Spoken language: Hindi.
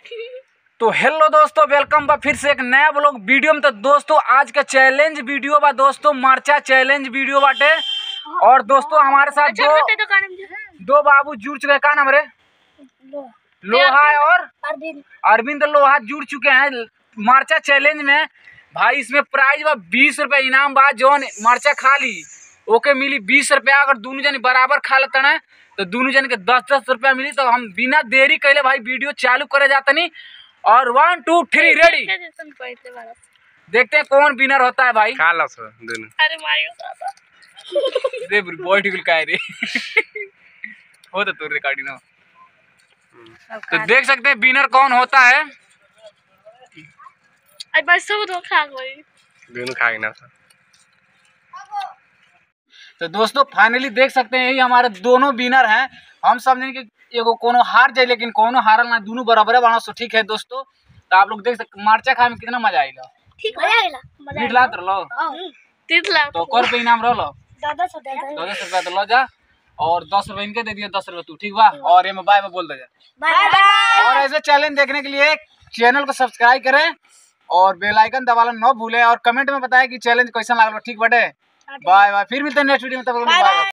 तो हेलो दोस्तों, वेलकम बा फिर से एक नया ब्लॉग वीडियो में। तो दोस्तों आज का चैलेंज वीडियो बा दोस्तों, मार्चा चैलेंज वीडियो बाटे। और दोस्तों हमारे साथ दो बाबू जुड़ चुके हैं। का नाम रे? लोहा और अरविंद लोहा जुड़ चुके हैं मार्चा चैलेंज में। भाई इसमें प्राइज बा 20 रुपये इनाम बा। जो मार्चा खा ली ओके मिली 20 रुपया। अगर दोनों जन बराबर खा लेते हैं तो दोनों जन के 10-10 रुपया मिली। तो हम बिना देरी कैले भाई वीडियो चालू करे जाते नहीं। और 1 2 3 रेडी, देखते हैं कौन विनर होता है भाई। खा लो सर दोनों। अरे रे बॉडी बिल का रे हो तो रिकॉर्डिंग हो। तो देख सकते हैं विनर कौन होता है। दोनों खाएंगे ना सर। तो दोस्तों फाइनली देख सकते हैं यही हमारे दोनों विनर हैं। हम समझें कि एगो कोनो हार जाए लेकिन कोनो हारल ना, दोनों बराबर बना। सो ठीक है दोस्तों, तो आप लोग देख सकते मार्चा खाए में कितना मजा आएगा। ठीक है मीठ लात रहो तो कर पे इनाम रहो 10 रुपया तो लो जा। और 10 रुपये इनके दे दिए, 10 रुपये तू। ठीक बा। और ये में बाय में बोल दे जा। और ऐसे चैलेंज देखने के लिए चैनल को सब्सक्राइब करें और बेल आइकन दबाना न भूले। और कमेंट में बताएं कि चैलेंज कैसा लगा। ठीक बटे। बाय बाय, फिर मिलते हैं नेक्स्ट वीडियो में। तब बाय।